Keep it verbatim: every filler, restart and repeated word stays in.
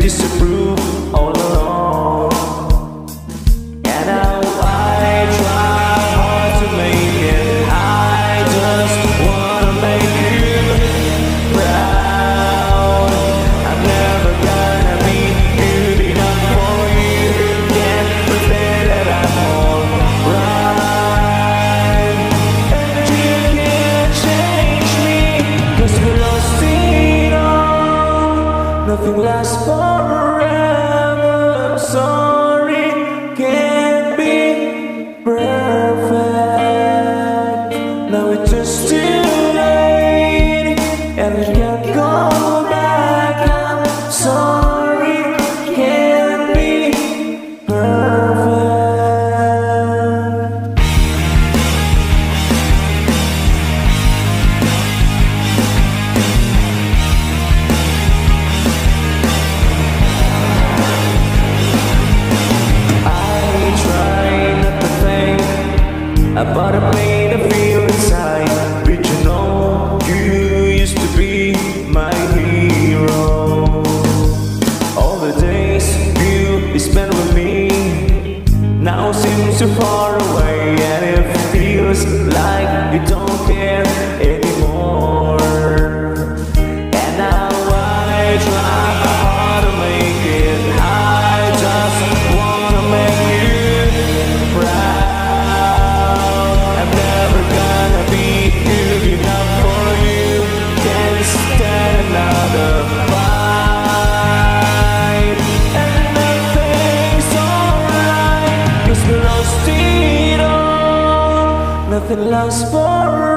disapprove all along. And now I try hard to make it. I just wanna make you proud. I'm never gonna be good enough for you. Can't pretend that I'm alright. And you can't change me, 'cause we lost it all. Nothing lasts forever. I'm sorry, can't be perfect. Now it's just too late, and we can't go back. I'm sorry, can't be perfect. About a pain I feel inside, but you know, you used to be my hero. All the days you spent with me now seem so far away, and it feels like you don't care anymore. And now I try hard to make it. I just wanna make you proud. Nothing lasts forever.